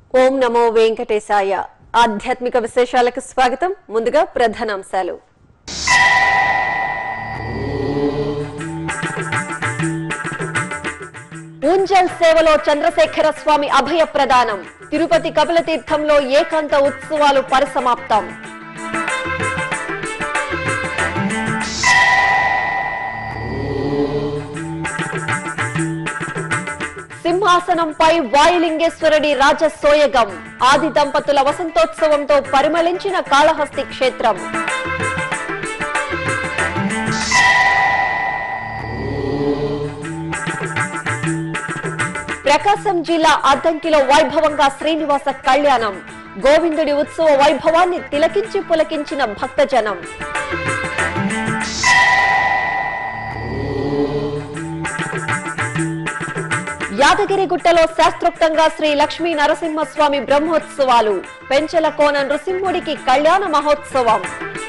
ఓం నమో వెంకటేశాయ. ఆధ్యాత్మిక విశేషాలకు స్వాగతం. ముందుగా ప్రధానాంశాలు. ఊంజల్ సేవలో చంద్రశేఖర స్వామి అభయ ప్రదానం. తిరుపతి కపిలతీర్థంలో ఏకాంత ఉత్సవాలు పరిసమాప్తం. సింహాసనంపై వాయులింగేశ్వరుడి రాజసోయగం. ఆది దంపతుల వసంతోత్సవంతో పరిమళించిన కాళహస్తి క్షేత్రం. ప్రకాశం జిల్లా అద్దంకిలో వైభవంగా శ్రీనివాస కళ్యాణం. గోవిందుడి ఉత్సవ వైభవాన్ని తిలకించి పులకించిన భక్తజనం. యాదగిరిగుట్టలో శాస్త్రోక్తంగా శ్రీ లక్ష్మీ నరసింహస్వామి బ్రహ్మోత్సవాలు. పెంచల కోన నృసింహుడికి కళ్యాణ మహోత్సవం.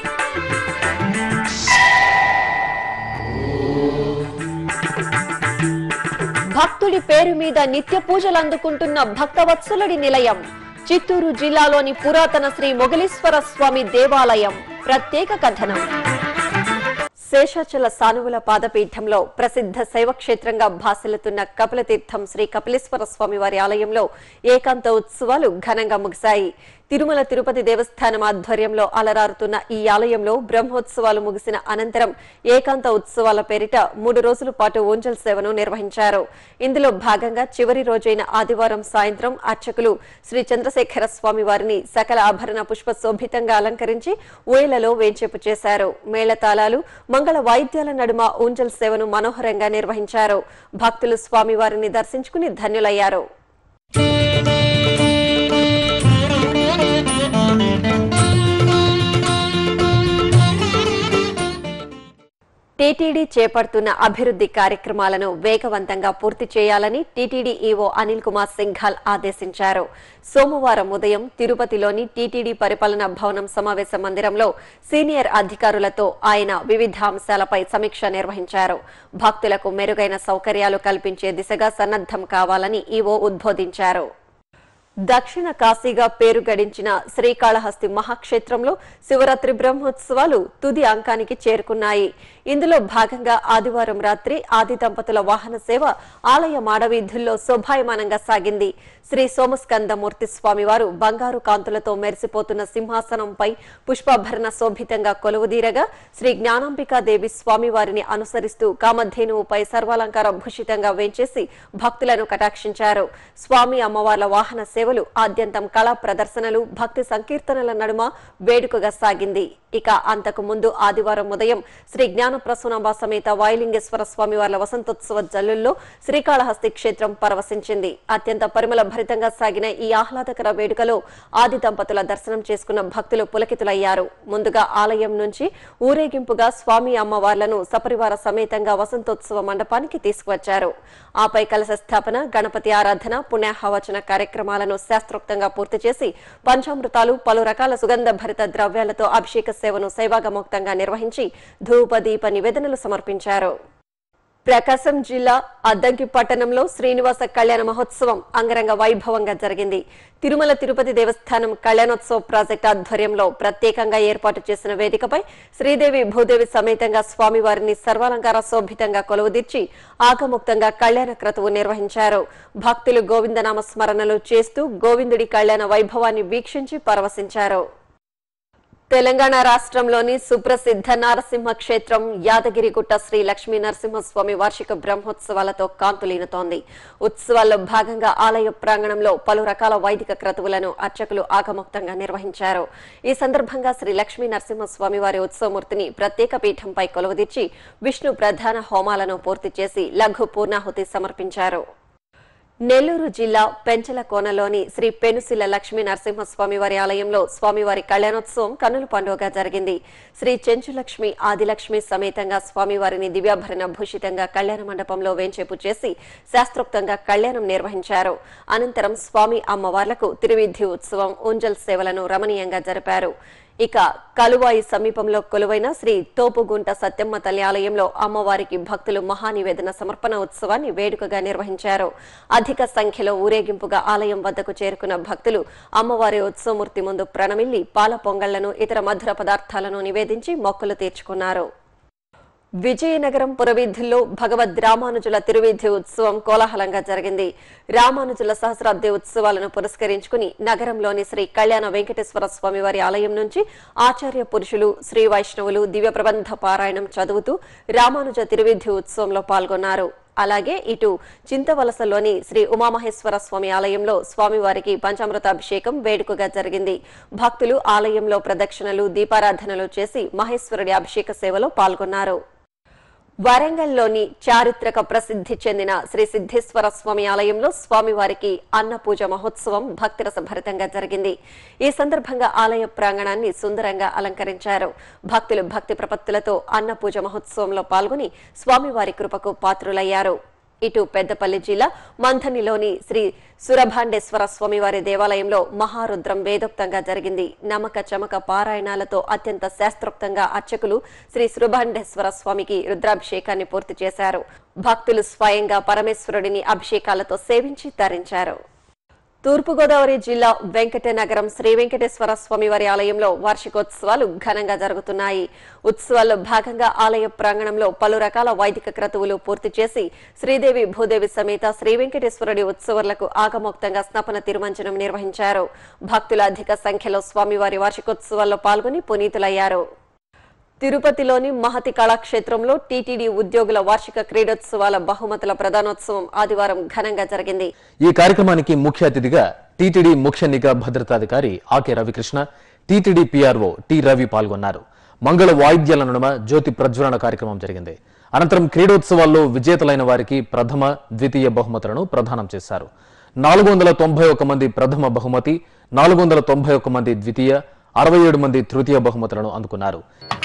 భక్తుడి పేరు మీద నిత్య పూజలు అందుకుంటున్న భక్తవత్సలుడి నిలయం. చిత్తూరు జిల్లాలోని పురాతన శ్రీ మొగలీశ్వర స్వామి దేవాలయం. ప్రత్యేక కథనం. శేషాచల సానువుల పాదపీఠంలో ప్రసిద్ధ శైవక్షేత్రంగా భాసిల్లుతున్న కపిలతీర్థం శ్రీ కపిలేశ్వర స్వామి వారి ఆలయంలో ఏకాంత ఉత్సవాలు ఘనంగా ముగిశాయి. తిరుమల తిరుపతి దేవస్థానం ఆధ్వర్యంలో అలరారుతున్న ఈ ఆలయంలో బ్రహ్మోత్సవాలు ముగిసిన అనంతరం ఏకాంత ఉత్సవాల పేరిట 3 రోజుల పాటు ఊంజల్ సేవను నిర్వహించారు. ఇందులో భాగంగా చివరి రోజైన ఆదివారం సాయంత్రం అర్చకులు శ్రీ చంద్రశేఖర స్వామి వారిని సకల ఆభరణ పుష్ప శోభితంగా అలంకరించి ఊయలలో వేంచేపు చేశారు. మేళతాళాలు, మంగళ వాయిద్యాల నడుమ ఊంజల్ సేవను మనోహరంగా నిర్వహించారు. భక్తులు స్వామివారిని దర్శించుకుని ధన్యులయ్యారు. టీటీడీ చేపడుతున్న అభివృద్ధి కార్యక్రమాలను వేగవంతంగా పూర్తి చేయాలని టీటీడీ ఈవో అనిల్ కుమార్ సింఘాల్ ఆదేశించారు. సోమవారం ఉదయం తిరుపతిలోని టీటీడీ పరిపాలనా భవనం సమావేశ మందిరంలో సీనియర్ అధికారులతో ఆయన వివిధ అంశాలపై సమీక్ష నిర్వహించారు. భక్తులకు మెరుగైన సౌకర్యాలు కల్పించే దిశగా సన్నద్దం కావాలని ఈవో ఉద్బోధించారు. దక్షిణ కాశీగా పేరు గడించిన శ్రీకాళహస్తి మహాక్షేత్రంలో శివరాత్రి బ్రహ్మోత్సవాలు తుది అంకానికి చేరుకున్నాయి. ఇందులో భాగంగా ఆదివారం రాత్రి ఆది దంపతుల వాహన సేవ ఆలయ మాడవీధుల్లో శోభాయమానంగా సాగింది. శ్రీ సోమస్కందమూర్తి స్వామివారు బంగారు కాంతులతో మెరిసిపోతున్న సింహాసనంపై పుష్పాభరణ శోభితంగా కొలువుదీరగా శ్రీ జ్ఞానాంబికాదేవి స్వామివారిని అనుసరిస్తూ కామధేనువుపై సర్వాలంకార భూషితంగా వేంచేసి భక్తులను కటాక్షించారు. స్వామి అమ్మవార్ల వాహన సేవలు ఆద్యంతం కళా ప్రదర్శనలు, భక్తి సంకీర్తనల నడుమ వేడుకగా సాగింది. ఇక అంతకు ముందు ఆదివారం ఉదయం శ్రీ జ్ఞాన ప్రసూనాంబ సమేత వాయులింగేశ్వర స్వామి వార్ల వసంతోత్సవ జల్లుల్లో శ్రీకాళహస్తి క్షేత్రం పరవశించింది. అత్యంత పరిమళ భరితంగా సాగిన ఈ ఆహ్లాదకర వేడుకలో ఆది దంపతుల దర్శనం చేసుకున్న భక్తులు పులకితులయ్యారు. ముందుగా ఆలయం నుంచి ఊరేగింపుగా స్వామి అమ్మవార్లను సపరివార సమేతంగా వసంతోత్సవ మండపానికి తీసుకువచ్చారు. ఆపై కలశ స్థాపన, గణపతి ఆరాధన, పుణ్యాహవచన కార్యక్రమాలను శాస్త్రోక్తంగా పూర్తి చేసి పంచామృతాలు, పలు రకాల సుగంధ భరిత ద్రవ్యాలతో అభిషేక సేవను శైవాగమోక్తంగా నిర్వహించి ధూప దీప నివేదనలు సమర్పించారు. ప్రకాశం జిల్లా అద్దంకి పట్టణంలో శ్రీనివాస కళ్యాణ మహోత్సవం అంగరంగ వైభవంగా జరిగింది. తిరుమల తిరుపతి దేవస్థానం కళ్యాణోత్సవ ప్రాజెక్టు ఆధ్వర్యంలో ప్రత్యేకంగా ఏర్పాటు చేసిన వేదికపై శ్రీదేవి భూదేవి సమేతంగా స్వామివారిని సర్వాలంకార శోభితంగా కొలువుదీర్చి ఆగముక్తంగా కళ్యాణ క్రతువు నిర్వహించారు. భక్తులు గోవిందనామ స్మరణలు చేస్తూ గోవిందుడి కళ్యాణ వైభవాన్ని వీక్షించి పరవశించారు. తెలంగాణ రాష్ట్రంలోని సుప్రసిద్ధ నారసింహ క్షేత్రం యాదగిరిగుట్ట శ్రీ లక్ష్మీ నరసింహస్వామి వార్షిక బ్రహ్మోత్సవాలతో కాంతులీనుతోంది. ఉత్సవాల్లో భాగంగా ఆలయ ప్రాంగణంలో పలు రకాల వైదిక క్రతువులను అర్చకులు ఆగమోక్తంగా నిర్వహించారు. ఈ సందర్భంగా శ్రీ లక్ష్మీ నరసింహస్వామి వారి ఉత్సవమూర్తిని ప్రత్యేక పీఠంపై కొలువుదీర్చి విష్ణు ప్రధాన హోమాలను పూర్తి చేసి లఘు పూర్ణాహుతి సమర్పించారు. నెల్లూరు జిల్లా పెంచల కోనలోని శ్రీ పెనుసిల లక్ష్మీ నరసింహస్వామి వారి ఆలయంలో స్వామివారి కళ్యాణోత్సవం కన్నుల పండుగగా జరిగింది. శ్రీ చెంచులక్ష్మి, ఆదిలక్ష్మి సమేతంగా స్వామివారిని దివ్యాభరణ భూషితంగా కళ్యాణ మండపంలో వేంచేపు చేసి శాస్త్రోక్తంగా కళ్యాణం నిర్వహించారు. అనంతరం స్వామి అమ్మవార్లకు తిరువీధి ఉత్సవం, ఊంజల్ సేవలను రమణీయంగా జరిపారు. ఇక కలువాయి సమీపంలో కొలువైన శ్రీ తోపుగుంట సత్యమ్మ తల్లి ఆలయంలో అమ్మవారికి భక్తులు మహానివేదన సమర్పణ ఉత్సవాన్ని వేడుకగా నిర్వహించారు. అధిక సంఖ్యలో ఊరేగింపుగా ఆలయం వద్దకు చేరుకున్న భక్తులు అమ్మవారి ఉత్సవమూర్తి ముందు ప్రణమిల్లి పాల పొంగళ్లను ఇతర మధుర పదార్థాలను నివేదించి మొక్కులు తీర్చుకున్నారు. విజయనగరం పురవీధుల్లో భగవద్ రామానుజుల తిరువీధి ఉత్సవం కోలాహలంగా జరిగింది. రామానుజుల సహస్రాబ్ది ఉత్సవాలను పురస్కరించుకుని నగరంలోని శ్రీ కళ్యాణ వెంకటేశ్వర స్వామివారి ఆలయం నుంచి ఆచార్య పురుషులు, శ్రీ వైష్ణవులు దివ్య ప్రబంధ పారాయణం చదువుతూ రామానుజ తిరువీధి ఉత్సవంలో పాల్గొన్నారు. అలాగే ఇటు చింతవలసలోని శ్రీ ఉమామహేశ్వర స్వామి ఆలయంలో స్వామివారికి పంచామృతాభిషేకం వేడుకగా జరిగింది. భక్తులు ఆలయంలో ప్రదక్షిణలు, దీపారాధనలు చేసి మహేశ్వరుడి అభిషేక సేవలో పాల్గొన్నారు. వరంగల్లోని చారిత్రక ప్రసిద్ధి చెందిన శ్రీ సిద్ధేశ్వర స్వామి ఆలయంలో స్వామివారికి అన్నపూజ మహోత్సవం భక్తిరస భరితంగా జరిగింది. ఈ సందర్భంగా ఆలయ ప్రాంగణాన్ని సుందరంగా అలంకరించారు. భక్తులు భక్తి ప్రపత్తులతో అన్నపూజ మహోత్సవంలో పాల్గొని స్వామివారి కృపకు పాత్రులయ్యారు. ఇటు పెద్దపల్లి జిల్లా మంథనిలోని శ్రీ సురభాండేశ్వర స్వామివారి దేవాలయంలో మహారుద్రం వేదోక్తంగా జరిగింది. నమక చమక పారాయణాలతో అత్యంత శాస్త్రోక్తంగా అర్చకులు శ్రీ సురభాండేశ్వర స్వామికి రుద్రాభిషేకాన్ని పూర్తి చేశారు. భక్తులు స్వయంగా పరమేశ్వరుడిని అభిషేకాలతో సేవించి తరించారు. తూర్పుగోదావరి జిల్లా వెంకటనగరం శ్రీ వెంకటేశ్వర స్వామివారి ఆలయంలో వార్షికోత్సవాలు ఘనంగా జరుగుతున్నాయి. ఉత్సవాల్లో భాగంగా ఆలయ ప్రాంగణంలో పలు రకాల వైదిక క్రతువులు పూర్తి చేసి శ్రీదేవి భూదేవి సమేత శ్రీ వెంకటేశ్వరుడి ఉత్సవాలకు ఆగమోక్తంగా స్నపన తిరుమంజనం నిర్వహించారు. భక్తులు అధిక సంఖ్యలో స్వామివారి వార్షికోత్సవాల్లో పాల్గొని పునీతులయ్యారు. తిరుపతిలోని మహతి కళాక్షేత్రంలో టీటీడీ ఉద్యోగుల వార్షిక క్రీడోత్సవాల బహుమతుల ప్రధానోత్సవం ఆదివారం ఘనంగా జరిగింది. ఈ కార్యక్రమానికి ముఖ్య అతిథిగా టీటీడీ ముఖ్య నిఘా భద్రతాధికారి Aake Ravikrishna, TTD PRO T Ravi పాల్గొన్నారు. మంగళ వాయిద్యాల నడుమ జ్యోతి ప్రజ్వలన కార్యక్రమం జరిగింది. అనంతరం క్రీడోత్సవాల్లో విజేతలైన వారికి ప్రథమ, ద్వితీయ బహుమతులను ప్రదానం చేశారు. 491 మంది ప్రథమ బహుమతి, 491 మంది ద్వితీయ, 67 మంది తృతీయ బహుమతులను అందుకున్నారు.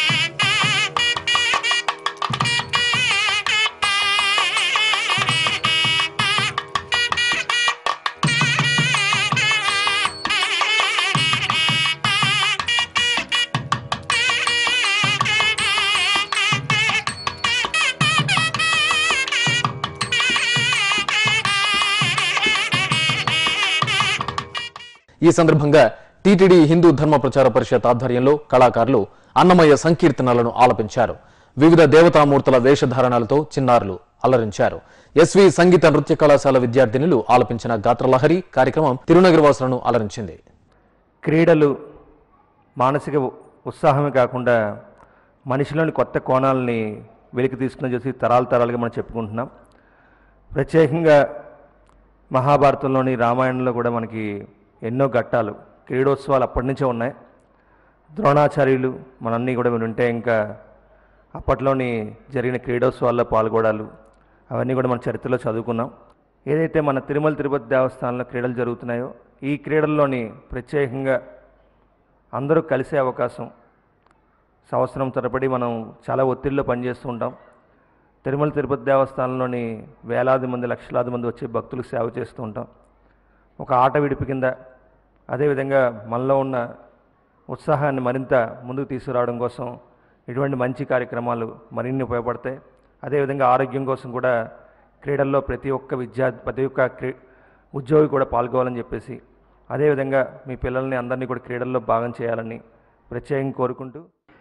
ఈ సందర్భంగా టీటీడీ హిందూ ధర్మ ప్రచార పరిషత్ ఆధ్వర్యంలో కళాకారులు అన్నమయ్య సంకీర్తనలను ఆలపించారు. వివిధ దేవతామూర్తుల వేషధారణలతో చిన్నారులు అలరించారు. ఎస్వి సంగీత నృత్య కళాశాల విద్యార్థినులు ఆలపించిన గాత్రలహరి కార్యక్రమం తిరునగరవాసులను అలరించింది. క్రీడలు మానసిక ఉత్సాహమే కాకుండా మనిషిలోని కొత్త కోణాలని వెలికి తీసుకుని చూసి తరాలుగా మనం చెప్పుకుంటున్నాం. ప్రత్యేకంగా మహాభారతంలోని రామాయణంలో కూడా మనకి ఎన్నో ఘట్టాలు క్రీడోత్సవాలు అప్పటి నుంచే ఉన్నాయి. ద్రోణాచార్యులు మనన్నీ కూడా వింటే ఇంకా అప్పట్లోని జరిగిన క్రీడోత్సవాల్లో పాల్గొడాలు అవన్నీ కూడా మన చరిత్రలో చదువుకున్నాం. ఏదైతే మన తిరుమల తిరుపతి దేవస్థానంలో క్రీడలు జరుగుతున్నాయో ఈ క్రీడల్లోని ప్రత్యేకంగా అందరూ కలిసే అవకాశం, సంవత్సరం తరబడి మనం చాలా ఒత్తిడిలో పనిచేస్తూ ఉంటాం. తిరుమల తిరుపతి దేవస్థానంలోని వేలాది మంది, లక్షలాది మంది వచ్చి భక్తులకు సేవ చేస్తూ ఉంటాం. ఒక ఆట విడిపి కింద అదేవిధంగా మనలో ఉన్న ఉత్సాహాన్ని మరింత ముందుకు తీసుకురావడం కోసం ఇటువంటి మంచి కార్యక్రమాలు మరిన్ని ఉపయోగపడతాయి. అదేవిధంగా ఆరోగ్యం కోసం కూడా క్రీడల్లో ప్రతి ఒక్క విద్యార్థి, ప్రతి ఒక్క ఉద్యోగి కూడా పాల్గొవాలని చెప్పేసి, అదేవిధంగా మీ పిల్లల్ని అందరినీ కూడా క్రీడల్లో భాగం చేయాలని ప్రత్యేకంగా కోరుకుంటూ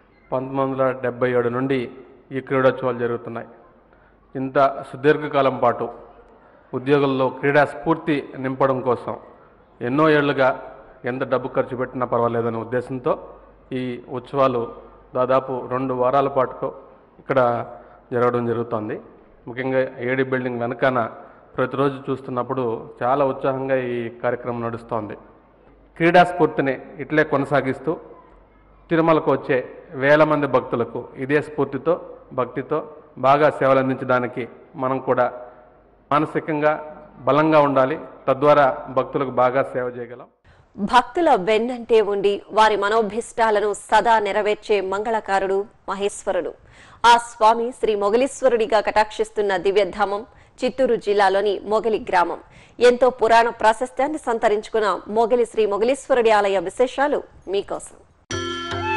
1977 నుండి ఈ క్రీడోత్సవాలు జరుగుతున్నాయి. ఇంత సుదీర్ఘకాలం పాటు ఉద్యోగుల్లో క్రీడా స్ఫూర్తి నింపడం కోసం ఎన్నో ఏళ్లుగా ఎంత డబ్బు ఖర్చు పెట్టినా పర్వాలేదనే ఉద్దేశంతో ఈ ఉత్సవాలు దాదాపు 2 వారాల పాటు ఇక్కడ జరగడం జరుగుతోంది. ముఖ్యంగా ఏడి బిల్డింగ్ వెనకాన ప్రతిరోజు చూస్తున్నప్పుడు చాలా ఉత్సాహంగా ఈ కార్యక్రమం నడుస్తోంది. క్రీడా స్ఫూర్తిని ఇట్లే కొనసాగిస్తూ తిరుమలకు వచ్చే వేల మంది భక్తులకు ఇదే స్ఫూర్తితో, భక్తితో బాగా సేవలు అందించడానికి మనం కూడా మానసికంగా బలంగా ఉండాలి. తద్వారా భక్తులకు బాగా సేవ చేయగలం. భక్తుల వెన్నంటే ఉండి వారి మనోభిష్టాలను సదా నెరవేర్చే మంగళకారుడు మహేశ్వరుడు. ఆ స్వామి శ్రీ మొగలీశ్వరుడిగా కటాక్షిస్తున్న దివ్యధామం చిత్తూరు జిల్లాలోని మొగలి గ్రామం. ఎంతో పురాణ ప్రాశస్త్యాన్ని సంతరించుకున్న మొగలి శ్రీ మొగలీశ్వరుడి ఆలయ విశేషాలు మీకోసం.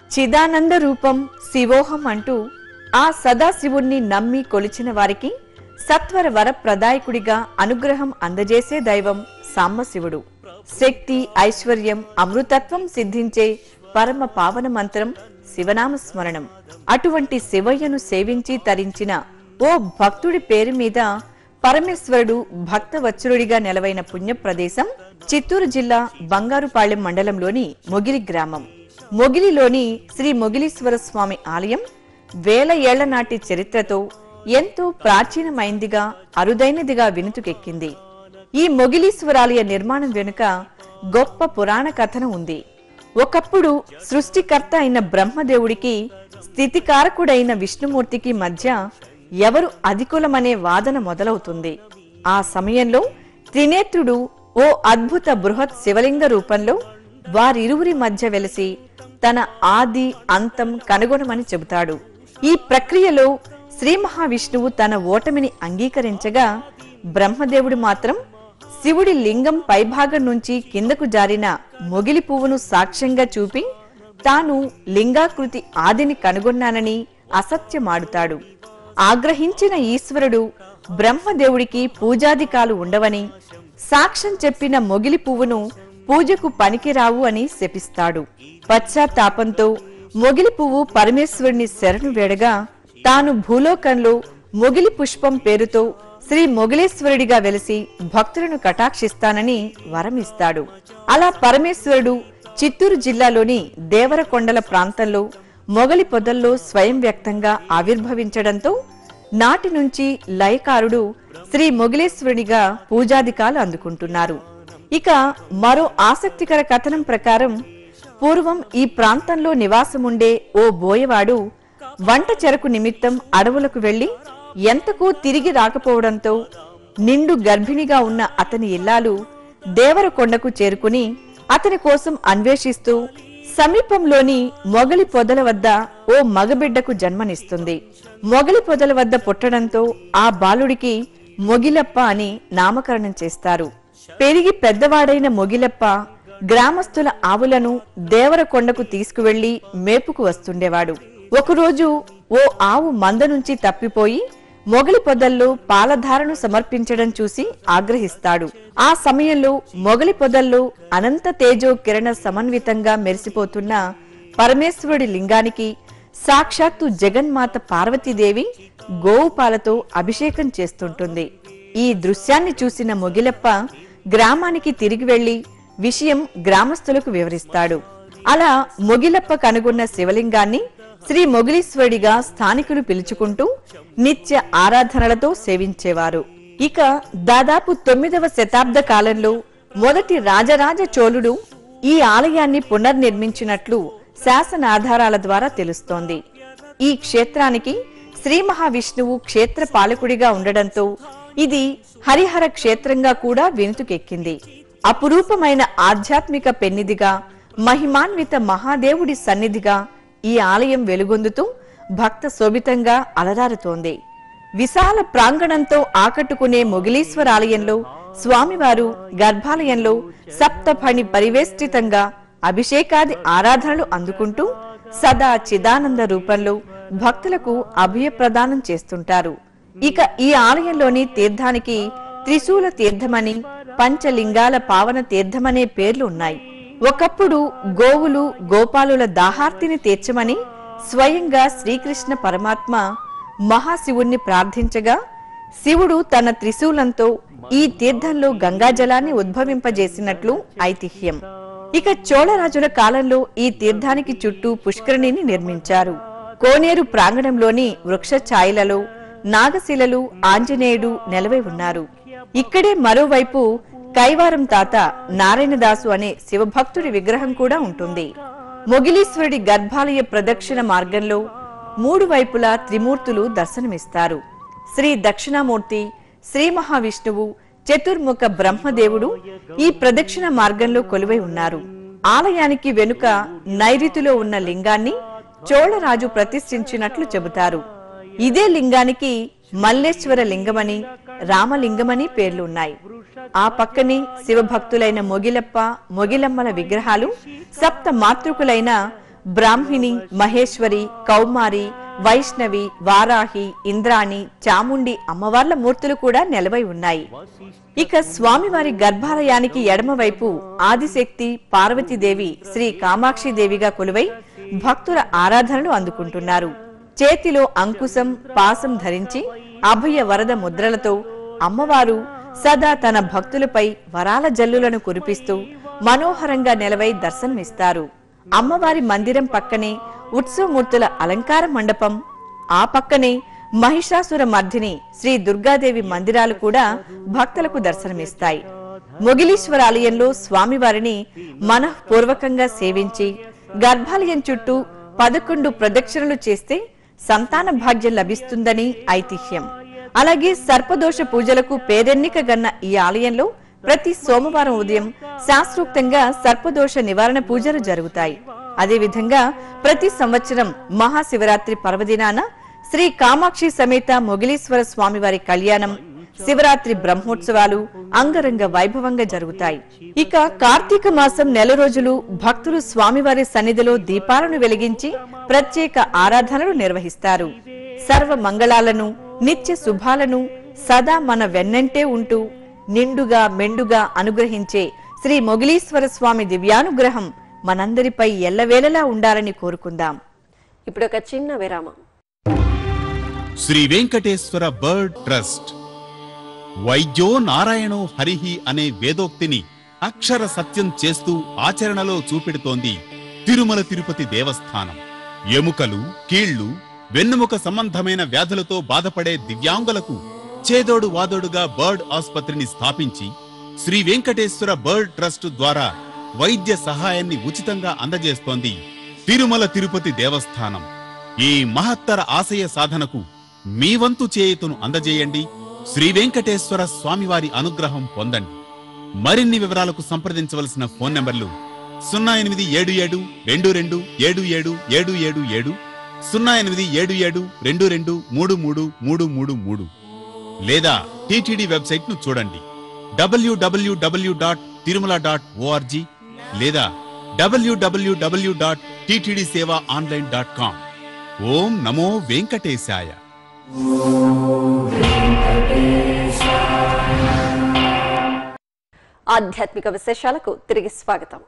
చిదానంద రూపం శివోహం అంటూ ఆ సదాశివుణ్ణి నమ్మి కొలిచిన వారికి సత్వర వర ప్రదాయకుడిగా అనుగ్రహం అందజేసే దైవం సాంబశివుడు. శక్తి, ఐశ్వర్యం, అమృతత్వం సిద్ధించే పరమ పావన మంత్రం శివనామ స్మరణం. అటువంటి శివయ్యను సేవించి తరించిన ఓ భక్తుడి పేరు మీద పరమేశ్వరుడు భక్తవత్సలుడిగా నెలవైన పుణ్యప్రదేశం చిత్తూరు జిల్లా బంగారుపాళ్లెం మండలంలోని మొగిలి గ్రామం. మొగిలిలోని శ్రీ మొగిలీశ్వర స్వామి ఆలయం వేల ఏళ్ల నాటి చరిత్రతో ఎంతో ప్రాచీనమైందిగా, అరుదైనదిగా వినుతుకెక్కింది. ఈ మొగిలీశ్వరాలయ నిర్మాణం వెనుక గొప్ప పురాణ కథనం ఉంది. ఒకప్పుడు సృష్టికర్త అయిన బ్రహ్మదేవుడికి, స్థితికారకుడైన విష్ణుమూర్తికి మధ్య ఎవరు అధికులమనే వాదన మొదలవుతుంది. ఆ సమయంలో త్రినేత్రుడు ఓ అద్భుత బృహత్ శివలింగ రూపంలో వారిరువురి మధ్య వెలిసి తన ఆది అంతం కనుగొనమని చెబుతాడు. ఈ ప్రక్రియలో శ్రీ మహావిష్ణువు తన ఓటమిని అంగీకరించగా, బ్రహ్మదేవుడు మాత్రం శివుడి లింగం పైభాగం నుంచి కిందకు జారిన మొగిలి పువ్వును సాక్ష్యంగా చూపి తాను లింగాకృతి ఆదిని కనుగొన్నానని అసత్యమాడుతాడు. ఆగ్రహించిన ఈశ్వరుడు బ్రహ్మదేవుడికి పూజాధికాలు ఉండవని, సాక్ష్యం చెప్పిన మొగిలి పువ్వును పూజకు పనికిరావు అని శపిస్తాడు. పశ్చాత్తాపంతో మొగిలి పువ్వు పరమేశ్వరుని శరణు వేడగా తాను భూలోకంలో మొగిలి పుష్పం పేరుతో శ్రీ మొగిలేశ్వరుడిగా వెలిసి భక్తులను కటాక్షిస్తానని వరమిస్తాడు. అలా పరమేశ్వరుడు చిత్తూరు జిల్లాలోని దేవరకొండల ప్రాంతంలో మొగలి పొదల్లో స్వయం వ్యక్తంగా ఆవిర్భవించడంతో నాటి నుంచి లయకారుడు శ్రీ మొగిలేశ్వరునిగా పూజాధికాలు అందుకుంటున్నారు. ఇక మరో ఆసక్తికర కథనం ప్రకారం పూర్వం ఈ ప్రాంతంలో నివాసముండే ఓ బోయవాడు వంట చెరకు నిమిత్తం అడవులకు వెళ్లి ఎంతకూ తిరిగి రాకపోవడంతో నిండు గర్భిణిగా ఉన్న అతని ఇల్లాలు దేవరకొండకు చేరుకుని అతని కోసం అన్వేషిస్తూ సమీపంలోని మొగలి పొదల వద్ద ఓ మగబిడ్డకు జన్మనిస్తుంది. మొగలి పొదల వద్ద పుట్టడంతో ఆ బాలుడికి మొగిలప్ప అని నామకరణం చేస్తారు. పెరిగి పెద్దవాడైన మొగిలప్ప గ్రామస్తుల ఆవులను దేవరకొండకు తీసుకువెళ్లి మేపుకు వస్తుండేవాడు. ఒకరోజు ఓ ఆవు మంద నుంచి తప్పిపోయి మొగలి పొదల్లో పాలధారను సమర్పించడం చూసి ఆగ్రహిస్తాడు. ఆ సమయంలో మొగలి పొదల్లో అనంత తేజో కిరణ సమన్వితంగా మెరిసిపోతున్న పరమేశ్వరుడి లింగానికి సాక్షాత్తు జగన్మాత పార్వతీదేవి గోవుపాలతో అభిషేకం చేస్తుంటుంది. ఈ దృశ్యాన్ని చూసిన మొగిలప్ప గ్రామానికి తిరిగి వెళ్లి విషయం గ్రామస్తులకు వివరిస్తాడు. అలా మొగిలప్ప కనుగొన్న శివలింగాన్ని శ్రీ మొగిలీశ్వరుడిగా స్థానికులు పిలుచుకుంటూ నిత్య ఆరాధనలతో సేవించేవారు. ఇక దాదాపు 9వ శతాబ్ద కాలంలో మొదటి రాజరాజ చోళుడు ఈ ఆలయాన్ని పునర్నిర్మించినట్లు శాసనాధారాల ద్వారా తెలుస్తోంది. ఈ క్షేత్రానికి శ్రీ మహావిష్ణువు క్షేత్ర పాలకుడిగా ఉండడంతో ఇది హరిహర క్షేత్రంగా కూడా వినుతుకెక్కింది. అపురూపమైన ఆధ్యాత్మిక పెన్నిదిగా, మహిమాన్విత మహాదేవుడి సన్నిధిగా ఈ ఆలయం వెలుగొందుతూ భక్త శోభితంగా అలరారుతోంది. విశాల ప్రాంగణంతో ఆకట్టుకునే మొగిలీశ్వర ఆలయంలో స్వామివారు గర్భాలయంలో సప్తఫణి పరివేష్టితంగా అభిషేకాది ఆరాధనలు అందుకుంటూ సదా చిదానంద రూపంలో భక్తులకు అభయప్రదానం చేస్తుంటారు. ఇక ఈ ఆలయంలోని తీర్థానికి త్రిశూల తీర్థమని, పంచలింగాల పావన తీర్థమనే పేర్లు ఉన్నాయి. ఒకప్పుడు గోవులు గోపాలుల దాహార్తిని తీర్చమని స్వయంగా శ్రీకృష్ణ పరమాత్మ మహాశివుణ్ణి ప్రార్థించగా శివుడు తన త్రిశూలంతో ఈ తీర్థంలో గంగాజలాన్ని ఉద్భవింపజేసినట్లు ఐతిహ్యం. ఇక చోళరాజుల కాలంలో ఈ తీర్థానికి చుట్టూ పుష్కరిణిని నిర్మించారు. కోనేరు ప్రాంగణంలోని వృక్ష ఛాయలలో నాగశిలలు, ఆంజనేయుడు నెలవై ఉన్నారు. ఇక్కడే మరోవైపు కైవారం తాత నారాయణదాసు అనే శివభక్తుడి విగ్రహం కూడా ఉంటుంది. మొగిలీశ్వరుడి గర్భాలయ ప్రదక్షిణ మార్గంలో 3 వైపులా త్రిమూర్తులు దర్శనమిస్తారు. శ్రీ దక్షిణామూర్తి, శ్రీ మహావిష్ణువు, చతుర్ముఖ బ్రహ్మదేవుడు ఈ ప్రదక్షిణ మార్గంలో కొలువై ఉన్నారు. ఆలయానికి వెనుక నైరుతిలో ఉన్న లింగాన్ని చోళరాజు ప్రతిష్ఠించినట్లు చెబుతారు. ఇదే లింగానికి మల్లేశ్వర లింగమని, రామలింగమని పేర్లున్నాయి. ఆ పక్కనే శివభక్తులైన మొగిలప్ప, మొగిలమ్మల విగ్రహాలు, సప్త మాతృకులైన బ్రాహ్మిణి, మహేశ్వరి, కౌమారి, వైష్ణవి, వారాహి, ఇంద్రాణి, చాముండి అమ్మవార్ల మూర్తులు కూడా నెలవై ఉన్నాయి. ఇక స్వామివారి గర్భాలయానికి ఎడమవైపు ఆదిశక్తి పార్వతీదేవి శ్రీ కామాక్షిదేవిగా కొలువై భక్తుల ఆరాధనలు అందుకుంటున్నారు. చేతిలో అంకుశం, పాసం ధరించి అభయ వరద ముద్రలతో అమ్మవారు సదా తన భక్తులపై వరాల జల్లులను కురిపిస్తూ మనోహరంగా నెలవై దర్శనమిస్తారు. అమ్మవారి మందిరం పక్కనే ఉత్సవమూర్తుల అలంకార మండపం, ఆ పక్కనే మహిషాసుర మర్దిని శ్రీ దుర్గాదేవి మందిరాలు కూడా భక్తులకు దర్శనమిస్తాయి. మొగిలీశ్వర ఆలయంలో స్వామివారిని మనఃపూర్వకంగా సేవించి గర్భాలయం చుట్టూ 11 ప్రదక్షిణలు చేస్తే సంతాన భాగ్యం లభిస్తుందని ఐతిహ్యం. అలాగే సర్పదోష పూజలకు పేరెన్నిక గన్న ఈ ఆలయంలో ప్రతి సోమవారం ఉదయం శాస్త్రోక్తంగా సర్పదోష నివారణ పూజలు జరుగుతాయి. అదేవిధంగా ప్రతి సంవత్సరం మహాశివరాత్రి పర్వదినాన శ్రీ కామాక్షి సమేత మొగిలీశ్వర స్వామివారి కళ్యాణం, శివరాత్రి బ్రహ్మోత్సవాలు అంగరంగ వైభవంగా జరుగుతాయి. ఇక కార్తీక మాసం నెల రోజులు భక్తులు స్వామివారి సన్నిధిలో దీపాలను వెలిగించి ప్రత్యేక ఆరాధనలు నిర్వహిస్తారు. సర్వ మంగళాలను, నిత్య శుభాలను సదా మన వెన్నంటే ఉంటూ నిండుగా మెండుగా అనుగ్రహించే శ్రీ మొగిలీశ్వర స్వామి దివ్యానుగ్రహం మనందరిపై ఎల్లవేళలా ఉండాలని కోరుకుందాం. ఇప్పుడు ఒక చిన్న విరామం. శ్రీ వెంకటేశ్వర బర్డ్ ట్రస్ట్ వైద్యో నారాయణో హరిహి అనే వేదోక్తిని అక్షర సత్యం చేస్తూ ఆచరణలో చూపెడుతోంది తిరుమల తిరుపతి దేవస్థానం. ఎముకలు, కీళ్లు, వెన్నుముక సంబంధమైన వ్యాధులతో బాధపడే దివ్యాంగులకు చేదోడు వాదోడుగా బర్డ్ ఆసుపత్రిని స్థాపించి శ్రీ వెంకటేశ్వర బర్డ్ ట్రస్ట్ ద్వారా వైద్య సహాయాన్ని ఉచితంగా అందజేస్తోంది తిరుమల తిరుపతి దేవస్థానం. ఈ మహత్తర ఆశయ సాధనకు మీ వంతు చేయుతను అందజేయండి. శ్రీ వెంకటేశ్వర స్వామివారి అనుగ్రహం పొందండి. మరిన్ని వివరాలకు సంప్రదించవలసిన ఫోన్ నంబర్లు 087722777777, 087722333333 లేదా టీటీడీ వెబ్సైట్ ను చూడండి www.tirumala.org లేదా www.ttdsevaonline.com. ఓం నమో వెంకటేశాయ. ఆధ్యాత్మిక విశేషాలకు తిరిగి స్వాగతం.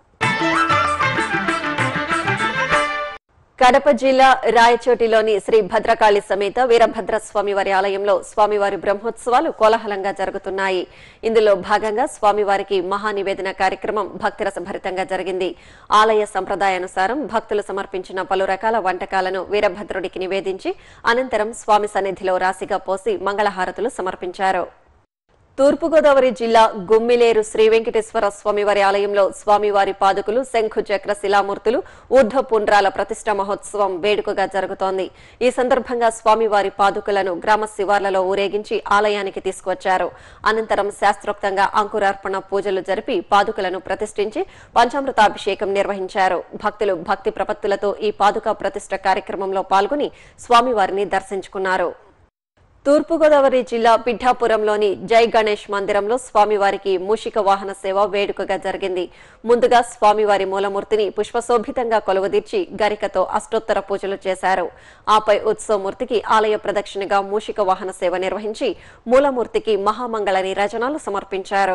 కడప జిల్లా రాయచోటిలోని శ్రీ భద్రకాళి సమేత వీరభద్రస్వామి వారి ఆలయంలో స్వామివారి బ్రహ్మోత్సవాలు కోలాహలంగా జరుగుతున్నాయి. ఇందులో భాగంగా స్వామివారికి మహానివేదన కార్యక్రమం భక్తిరసభరితంగా జరిగింది. ఆలయ సంప్రదాయానుసారం భక్తులు సమర్పించిన పలు రకాల వంటకాలను వీరభద్రుడికి నివేదించి అనంతరం స్వామి సన్నిధిలో రాశిగా పోసి మంగళహారతులు సమర్పించారు. తూర్పుగోదావరి జిల్లా గుమ్మిలేరు శ్రీ వెంకటేశ్వర స్వామివారి ఆలయంలో స్వామివారి పాదుకులు, శంఖు చక్ర శిలామూర్తులు, ఊర్ధ్వపుండ్రాల ప్రతిష్ట మహోత్సవం వేడుకగా జరుగుతోంది. ఈ సందర్భంగా స్వామివారి పాదుకులను గ్రామ శివార్లలో ఊరేగించి ఆలయానికి తీసుకువచ్చారు. అనంతరం శాస్త్రోక్తంగా అంకురార్పణ పూజలు జరిపి పాదుకలను ప్రతిష్ఠించి పంచామృతాభిషేకం నిర్వహించారు. భక్తులు భక్తి ప్రపత్తులతో ఈ పాదుక ప్రతిష్ట కార్యక్రమంలో పాల్గొని స్వామివారిని దర్శించుకున్నారు. తూర్పుగోదావరి జిల్లా పిఠాపురంలోని జై గణేష్ మందిరంలో స్వామివారికి మూషిక వాహన సేవ వేడుకగా జరిగింది. ముందుగా స్వామివారి మూలమూర్తిని పుష్పశోభితంగా కొలువుదీర్చి గరికతో అష్టోత్తర పూజలు చేశారు. ఆపై ఉత్సవమూర్తికి ఆలయ ప్రదక్షిణగా మూషిక వాహన సేవ నిర్వహించి మూలమూర్తికి మహామంగళ నీరాజనాలు సమర్పించారు.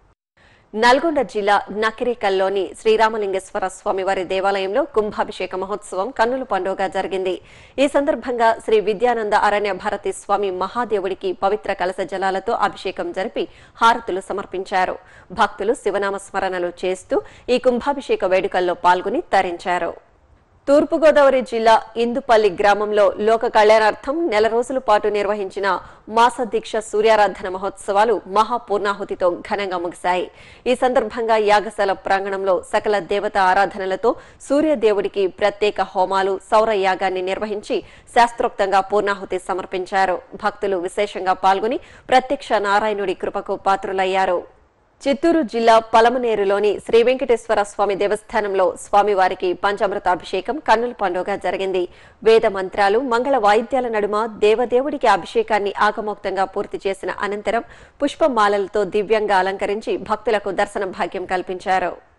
నల్గొండ జిల్లా నకిరేకల్లోని శ్రీరామలింగేశ్వర స్వామివారి దేవాలయంలో కుంభాభిషేక మహోత్సవం కన్నుల పండుగగా జరిగింది. ఈ సందర్భంగా శ్రీ విద్యానంద అరణ్య భారతి స్వామి మహాదేవుడికి పవిత్ర కలశ జలాలతో అభిషేకం జరిపి హారతులు సమర్పించారు. భక్తులు శివనామ స్మరణలు చేస్తూ ఈ కుంభాభిషేక వేడుకల్లో పాల్గొని తరించారు. తూర్పుగోదావరి జిల్లా ఇందుపల్లి గ్రామంలో లోక కళ్యాణార్థం నెల రోజుల పాటు నిర్వహించిన మాస దీక్ష సూర్యారాధన మహోత్సవాలు మహాపూర్ణాహుతితో ఘనంగా ముగిశాయి. ఈ సందర్భంగా యాగశాల ప్రాంగణంలో సకల దేవత ఆరాధనలతో సూర్యదేవుడికి ప్రత్యేక హోమాలు, సౌర యాగాన్ని నిర్వహించి శాస్త్రోక్తంగా పూర్ణాహుతి సమర్పించారు. భక్తులు విశేషంగా పాల్గొని ప్రత్యక్ష నారాయణుడి కృపకు పాత్రులయ్యారు. చిత్తూరు జిల్లా పలమనేరులోని శ్రీ వెంకటేశ్వర స్వామి దేవస్థానంలో స్వామివారికి పంచామృతాభిషేకం కన్నుల పండుగ జరిగింది. వేద మంత్రాలు, మంగళ వాయిద్యాల నడుమ దేవదేవుడికి అభిషేకాన్ని ఆగమోక్తంగా పూర్తి చేసిన అనంతరం పుష్పమాలలతో దివ్యంగా అలంకరించి భక్తులకు దర్శన భాగ్యం కల్పించారు.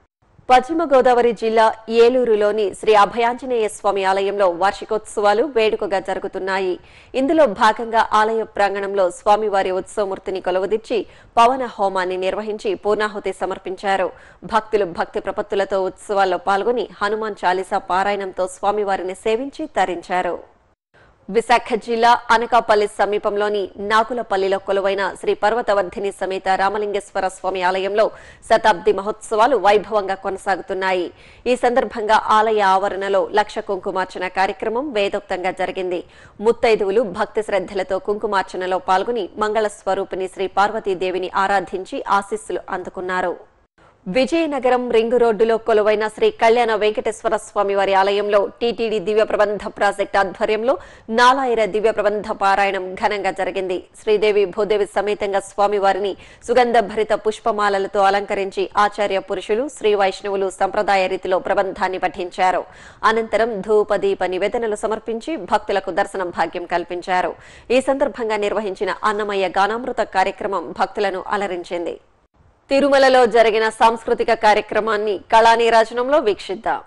పశ్చిమ గోదావరి జిల్లా ఏలూరులోని శ్రీ అభయాంజనేయ స్వామి ఆలయంలో వార్షికోత్సవాలు వేడుకగా జరుగుతున్నాయి. ఇందులో భాగంగా ఆలయ ప్రాంగణంలో స్వామివారి ఉత్సవమూర్తిని కొలువుదీర్చి పవన హోమాన్ని నిర్వహించి పూర్ణాహుతి సమర్పించారు. భక్తులు భక్తి ప్రపత్తులతో ఉత్సవాల్లో పాల్గొని హనుమాన్ చాలీసా పారాయణంతో స్వామివారిని సేవించి తరించారు. విశాఖ జిల్లా అనకాపల్లి సమీపంలోని నాగులపల్లిలో కొలువైన శ్రీ పర్వతవర్ధిని సమేత రామలింగేశ్వర స్వామి ఆలయంలో శతాబ్ది మహోత్సవాలు వైభవంగా కొనసాగుతున్నాయి. ఈ సందర్భంగా ఆలయ ఆవరణలో లక్ష కుంకుమార్చన కార్యక్రమం వేదోక్తంగా జరిగింది. ముత్తైదువులు భక్తి శ్రద్ధలతో కుంకుమార్చనలో పాల్గొని మంగళ స్వరూపిణి శ్రీ పార్వతీదేవిని ఆరాధించి ఆశీస్సులు అందుకున్నారు. విజయనగరం రింగు రోడ్డులో కొలువైన శ్రీ కళ్యాణ వెంకటేశ్వర స్వామివారి ఆలయంలో టీటీడీ దివ్య ప్రబంధ ప్రాజెక్టు ఆధ్వర్యంలో నాలాయిర దివ్య ప్రబంధ పారాయణం ఘనంగా జరిగింది. శ్రీదేవి భూదేవి సమేతంగా స్వామివారిని సుగంధ భరిత పుష్పమాలలతో అలంకరించి ఆచార్య పురుషులు శ్రీ వైష్ణవులు సంప్రదాయ రీతిలో ప్రబంధాన్ని పఠించారు. అనంతరం ధూపదీప నివేదనలు సమర్పించి భక్తులకు దర్శనం భాగ్యం కల్పించారు. ఈ సందర్భంగా నిర్వహించిన అన్నమయ్య గానామృత కార్యక్రమం భక్తులను అలరించింది. తిరుమలలో జరిగిన సాంస్కృతిక కార్యక్రమాన్ని కళానీరాజనంలో వీక్షిద్దాం.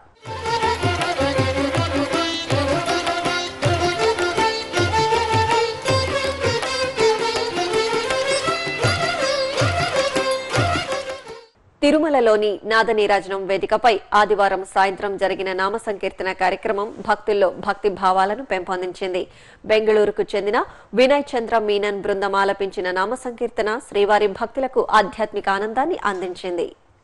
తిరుమలలోని నాదనీరాజనం వేదికపై ఆదివారం సాయంత్రం జరిగిన నామ సంకీర్తన కార్యక్రమం భక్తుల్లో భక్తి భావాలను పెంపొందించింది. బెంగళూరుకు చెందిన వినయ్ చంద్ర మీనన్ బృందం ఆలపించిన నామ సంకీర్తన శ్రీవారి భక్తులకు ఆధ్యాత్మిక ఆనందాన్ని అందించింది.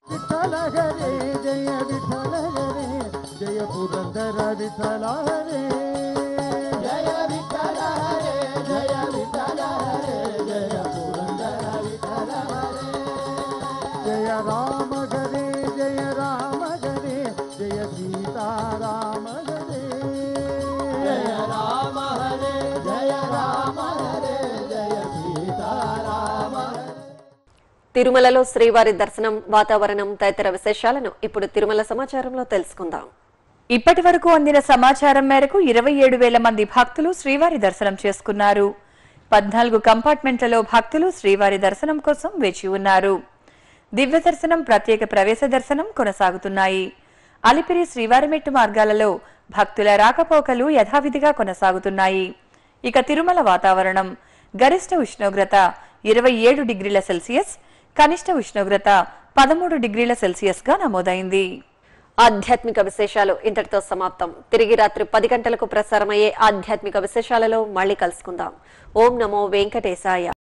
రామ హరే జయ రామ హరే జయ సీతారామ హరే జయ రామ హరే జయ రామ హరే జయ సీతారామ. తిరుమలలో శ్రీవారి దర్శనం, వాతావరణం తదితర విశేషాలను ఇప్పుడు తిరుమల సమాచారంలో తెలుసుకుందాం. ఇప్పటి వరకు అందిన సమాచారం మేరకు 27,000 మంది భక్తులు శ్రీవారి దర్శనం చేసుకున్నారు. 14 కంపార్ట్మెంట్లలో భక్తులు శ్రీవారి దర్శనం కోసం వేచి ఉన్నారు. దివ్య దర్శనం, ప్రత్యేక ప్రవేశ దర్శనం కొనసాగుతున్నాయి. అలిపిరి శ్రీవారిమెట్టు మార్గాలలో భక్తుల రాకపోకలు యథావిధిగా కొనసాగుతున్నాయి. ఇక తిరుమల వాతావరణం గరిష్ట ఉష్ణోగ్రత 27 డిగ్రీల సెల్సియస్, కనిష్ట ఉష్ణోగ్రత 13 డిగ్రీల సెల్సియస్ గా నమోదైంది. ఆధ్యాత్మిక విశేషాలు ఇంతటితో సమాప్తం. తిరిగి రాత్రి 10 గంటలకు ప్రసారమయ్యే ఆధ్యాత్మిక విశేషాలలో మళ్లీ కలుసుకుందాం. ఓం నమో వెంకటేశాయ.